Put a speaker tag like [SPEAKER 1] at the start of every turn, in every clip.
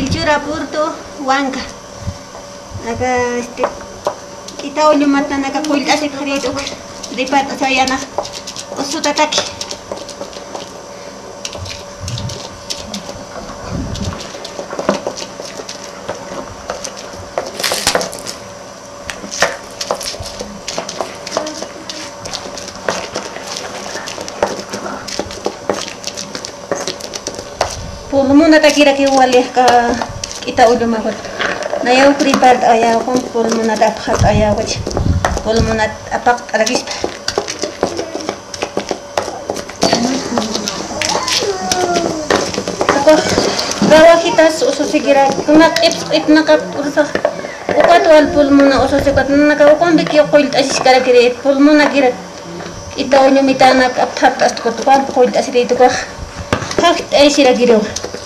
[SPEAKER 1] Pilchura Porto, Huanca. Acá Itaúlio matando acá cuida se frito. De pata sayana. Osutataki. Pulmuna takira que wale ka Itaúlio mahot. Naya prepare aya kon pulmuna taphat aya wach. Pulmuna apak ragis. Gawa kita uso sigira kunak ip nakap uso ukat wal pulmuna uso sikat nakap kon biki qoilt asis kara kire pulmuna gira Itaúlio mitana aphat astko tukan qoilt asiri tuko hakt ay sira giro.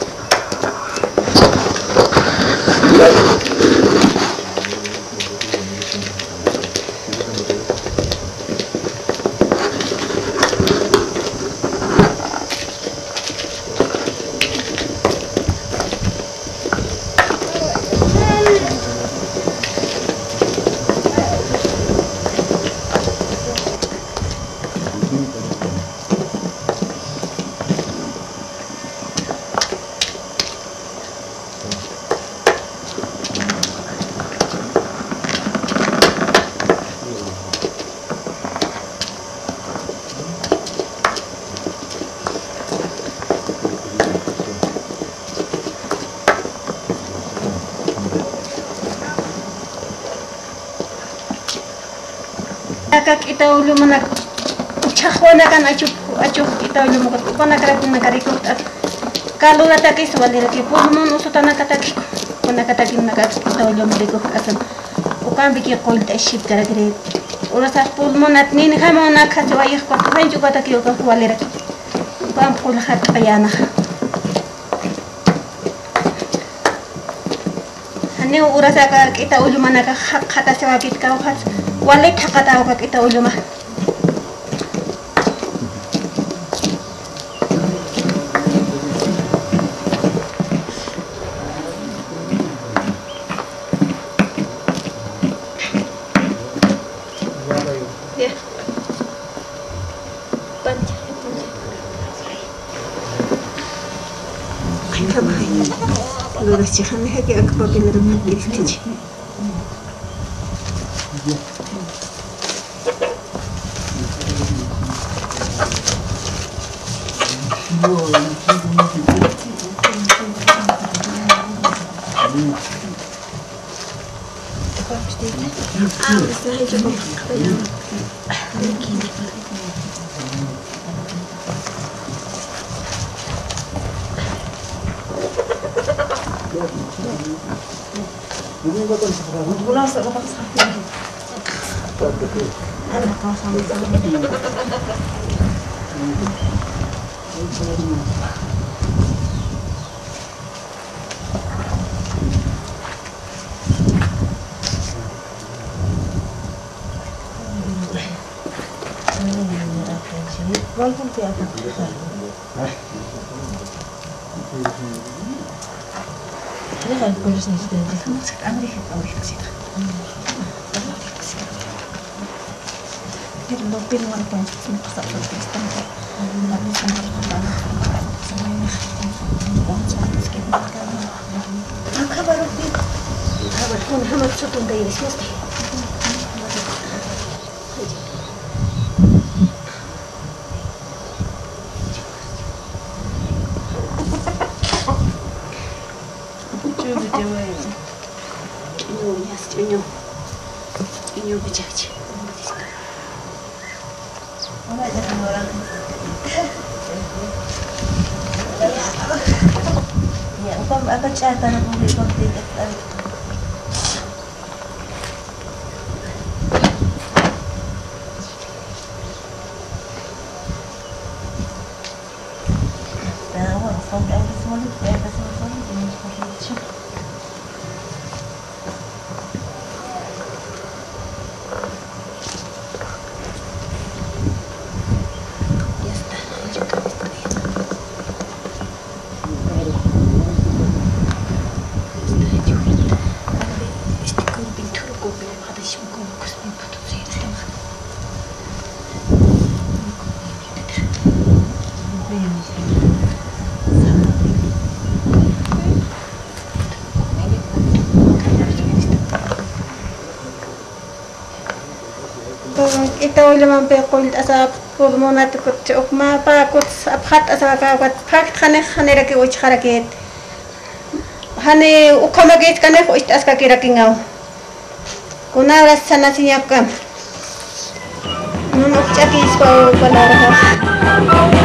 [SPEAKER 1] Kak Itaúlio manak chahwana kan achup Itaúlio mukot kona karakun nakarikut kalau nataki sebalira ki pulmon usutana kataki kona kataki nakat Itaúlio muriko asan ukan biki qoilta ship karakire urasa pulmon atnin khamona khatwayih ko hay juga taki ko walira ukan qul khat ayana hanne urasa ka Itaúlio manaka khata sewakit ka khat wale thakata ka Itaúlio mah ya panca ay kamay lura si kami hagi akapabila ng pagkiristiji walaupun tiada ini kan polisi ni sudah kamu sekarang Amerika sih dia lebih luar biasa sih pasal Kristen tapi sama sama ini orang sekitar apa baru ini kabar pun hamat sutun dari sini Inyo bijaji. Ya, upam apa cerita nak boleh kontak kita. Tahu, kontak semua ni, semua ni jenis seperti itu. ito ulaman pe qul asa pulmonat kut ukma pa kut abhat asa ka wat phak khane khane rake uch kharaket hane ukama get kane uch as ka kirakingaw kuna rasana sinyakam nun ukchaki ispa balara